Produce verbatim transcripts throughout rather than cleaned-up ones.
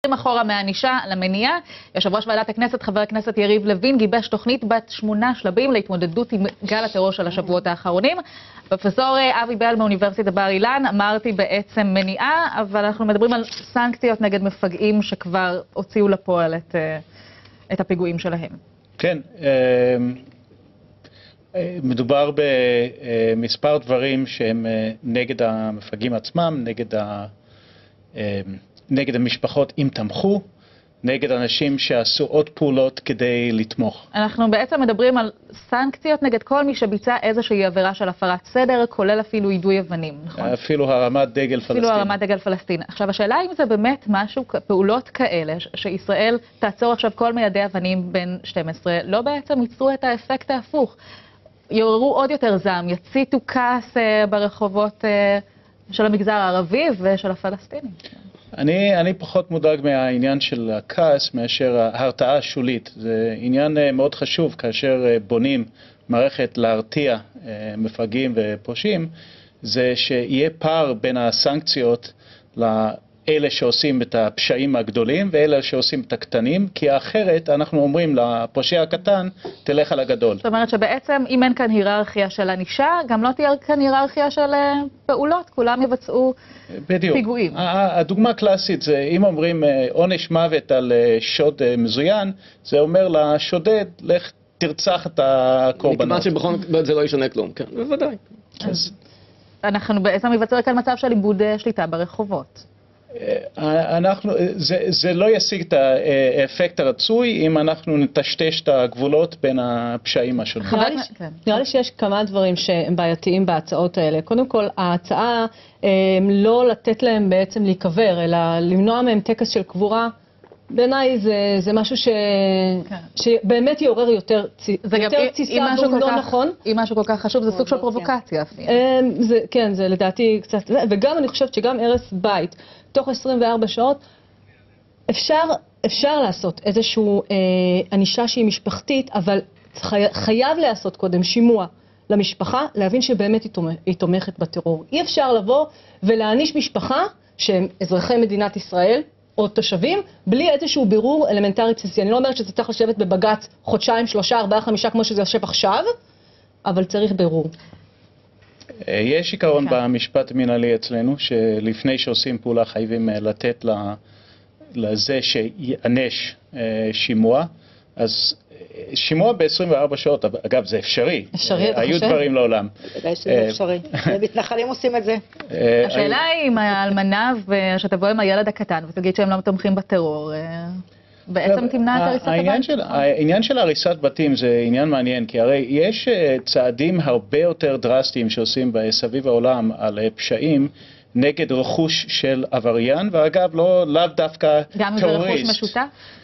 חוזרים אחורה מהענישה למניעה. יושב ראש ועדת הכנסת, חבר הכנסת יריב לוין, גיבש תוכנית בת שמונה שלבים להתמודדות עם גל הטרור של השבועות האחרונים. פרופסור אבי בל מאוניברסיטת בר אילן, אמרתי בעצם מניעה, אבל אנחנו מדברים על סנקציות נגד מפגעים שכבר הוציאו לפועל את, את הפיגועים שלהם. כן, מדובר במספר דברים שהם נגד המפגעים עצמם, נגד, ה, נגד המשפחות אם תמכו, נגד אנשים שעשו עוד פעולות כדי לתמוך. אנחנו בעצם מדברים על סנקציות נגד כל מי שביצע איזושהי עבירה של הפרת סדר, כולל אפילו יידוי אבנים, נכון? אפילו הרמת דגל פלסטין. אפילו הרמת דגל פלסטין. עכשיו, השאלה אם זה באמת משהו, פעולות כאלה, שישראל תעצור עכשיו כל מיידי אבנים בין שתים עשרה, לא בעצם ייצרו את האפקט ההפוך. יעוררו עוד יותר זעם, יציתו כעס ברחובות של המגזר הערבי ושל הפלסטינים. אני, אני פחות מודאג מהעניין של הכעס מאשר ההרתעה השולית. זה עניין מאוד חשוב כאשר בונים מערכת להרתיע מפגעים ופושעים, זה שיהיה פער בין הסנקציות לאלה שעושים את הפשעים הגדולים ואלה שעושים את הקטנים, כי אחרת אנחנו אומרים לפושע הקטן, תלך על הגדול. זאת אומרת שבעצם אם אין כאן היררכיה של ענישה, גם לא תהיה כאן היררכיה של פעולות, כולם יבצעו בדיוק. פיגועים. הדוגמה הקלאסית זה, אם אומרים עונש מוות על שוד מזוין, זה אומר לשודד, לך תרצח את הקורבנות. מכיוון שבכל מקרה זה לא ישנה כלום, כן, בוודאי. אז אנחנו בעצם מבצר כאן מצב של איבוד שליטה ברחובות. אנחנו, זה, זה לא ישיג את האפקט הרצוי אם אנחנו נטשטש את הגבולות בין הפשעים השונים. נראה לי, נראה לי שיש כמה דברים שהם בעייתיים בהצעות האלה. קודם כל, ההצעה לא לתת להם בעצם להיקבר, אלא למנוע מהם טקס של קבורה, בעיניי זה, זה משהו ש... שבאמת יעורר יותר, יותר תסיסה והוא לא נכון. אם משהו כל כך חשוב, זה סוג של פרובוקציה. זה, כן, זה לדעתי קצת, וגם אני חושבת שגם הרס בית, תוך עשרים וארבע שעות, אפשר, אפשר לעשות איזשהו אה, ענישה שהיא משפחתית, אבל חי, חייב לעשות קודם שימוע למשפחה, להבין שבאמת היא, תומכ, היא תומכת בטרור. אי אפשר לבוא ולהעניש משפחה שהם אזרחי מדינת ישראל, או תושבים, בלי איזשהו בירור אלמנטרי בסיסי. אני לא אומרת שזה צריך לשבת בבג"ץ חודשיים, שלושה, ארבעה, חמישה, כמו שזה יושב עכשיו, אבל צריך בירור. יש עיקרון במשפט המינהלי אצלנו, שלפני שעושים פעולה חייבים לתת לזה שיענש שימוע. אז שימוע ב-עשרים וארבע שעות, אגב, זה אפשרי. אפשרי, אתה היו חושב? דברים לעולם. בוודאי שזה אפשרי. מתנחלים עושים את זה. השאלה היא אם האלמנה שתבוא עם הילד הקטן ותגיד שהם לא תומכים בטרור, בעצם תמנע את הריסת הבית. העניין של הריסת בתים זה עניין מעניין, כי הרי יש צעדים הרבה יותר דרסטיים שעושים בסביב העולם על פשעים נגד רכוש של עבריין, ואגב, לא לאו דווקא טרוריסט. גם אם זה רכוש משותף?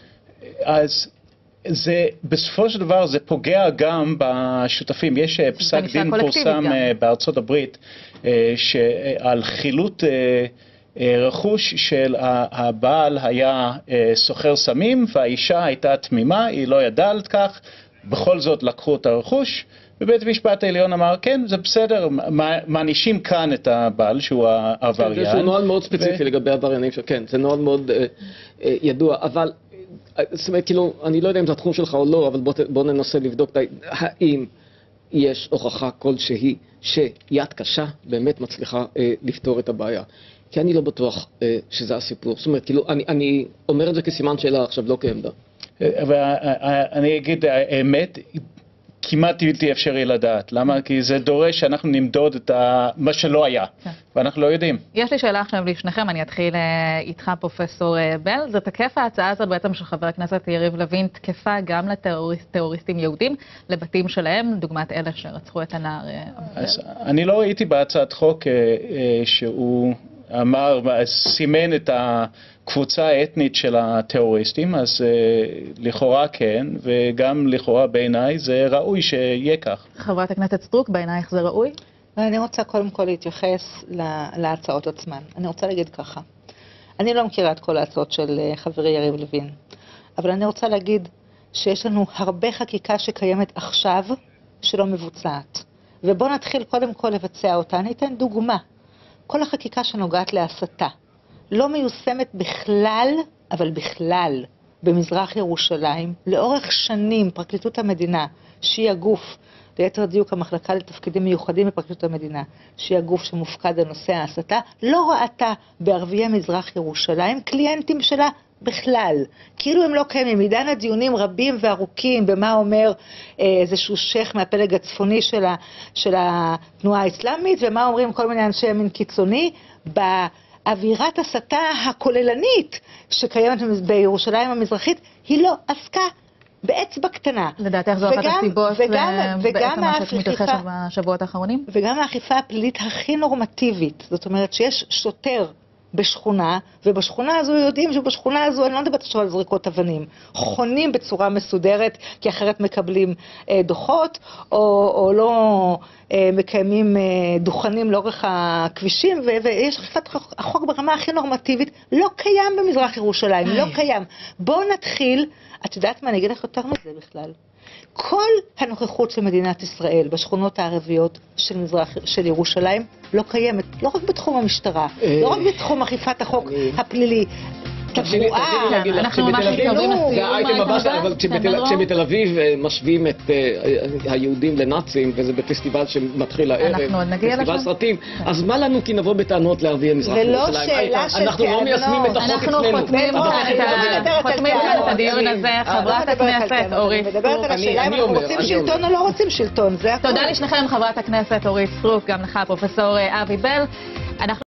אז זה, בסופו של דבר זה פוגע גם בשותפים. יש פסק דין פורסם בארצות הברית על חילוט רכוש של הבעל היה סוחר סמים והאישה הייתה תמימה, היא לא ידעה על כך, בכל זאת לקחו את הרכוש, ובית המשפט העליון אמר כן, זה בסדר, מענישים כאן את הבעל שהוא העבריין. זה נוהל מאוד ספציפי לגבי עבריינים, כן, זה נוהל מאוד ידוע, אבל זאת אומרת, כאילו, אני לא יודע אם זה התחום שלך או לא, אבל בוא, בוא ננסה לבדוק האם יש הוכחה כלשהי שיד קשה באמת מצליחה אה, לפתור את הבעיה. כי אני לא בטוח אה, שזה הסיפור. זאת אומרת, כאילו, אני, אני אומר את זה כסימן שאלה עכשיו, לא כעמדה. ואני אגיד, האמת, כמעט בלתי אפשרי לדעת. למה? כי זה דורש שאנחנו נמדוד את מה שלא היה, ואנחנו לא יודעים. יש לי שאלה עכשיו לפניכם, אני אתחיל איתך פרופסור בל. זה תקף ההצעה הזאת בעצם של חבר הכנסת יריב לוין, תקפה גם לטרוריסטים יהודים, לבתים שלהם, דוגמת אלה שרצחו את הנער. אני לא ראיתי בהצעת חוק שהוא אמר, סימן את הקבוצה האתנית של הטרוריסטים, אז לכאורה כן, וגם לכאורה בעיניי זה ראוי שיהיה כך. חברת הכנסת סטרוק, בעינייך זה ראוי? אני רוצה קודם כל להתייחס להצעות עצמן. אני רוצה להגיד ככה, אני לא מכירה את כל ההצעות של חברי יריב לוין, אבל אני רוצה להגיד שיש לנו הרבה חקיקה שקיימת עכשיו שלא מבוצעת. ובואו נתחיל קודם כל לבצע אותה. אני אתן דוגמה. כל החקיקה שנוגעת להסתה לא מיושמת בכלל אבל בכלל, במזרח ירושלים, לאורך שנים פרקליטות המדינה, שהיא הגוף, ליתר דיוק המחלקה לתפקידים מיוחדים בפרקליטות המדינה, שהיא הגוף שמופקד על נושא ההסתה, לא ראתה בערביי מזרח ירושלים קליינטים שלה בכלל. כאילו הם לא קיימים. עידן הדיונים רבים וארוכים במה אומר אה, איזשהו שייך מהפלג הצפוני של, ה, של התנועה האסלאמית, ומה אומרים כל מיני אנשי ימין קיצוני, באווירת הסתה הכוללנית שקיימת בירושלים המזרחית, היא לא עסקה באצבע קטנה. לדעתך זו אחת הסיבות בעצם מה שמתרחש בשבועות האחרונים? וגם האכיפה הפלילית הכי נורמטיבית. זאת אומרת שיש שוטר בשכונה, ובשכונה הזו יודעים שבשכונה הזו, אני לא מדברת עכשיו על זריקות אבנים, חונים בצורה מסודרת, כי אחרת מקבלים אה, דוחות, או, או לא אה, מקיימים אה, דוכנים לאורך הכבישים, ו- ויש אכיפת החוק ברמה הכי נורמטיבית, לא קיים במזרח ירושלים, לא קיים. בואו נתחיל, את יודעת מה, אני אגיד לך יותר מזה בכלל. כל הנוכחות של מדינת ישראל בשכונות הערביות של מזרח, של ירושלים לא קיימת, לא רק בתחום המשטרה, לא רק בתחום אכיפת החוק הפלילי. אנחנו ממש מתקרבים לסיום. זה האייטם הבא, אבל כשבתל אביב משווים את היהודים לנאצים, וזה בפסטיבל שמתחיל הערב, פסטיבל סרטים, אז מה לנו כי נבוא בטענות לערביי מזרח ירושלים? אנחנו לא מיישמים את החוק אצלנו. אנחנו חותמים את הדיון הזה, חברת הכנסת אורית סטרוק. מדברת על השאלה אם אנחנו רוצים שלטון או לא רוצים שלטון. תודה לשניכם, חברת הכנסת אורית סטרוק, גם לך פרופסור אבי בל.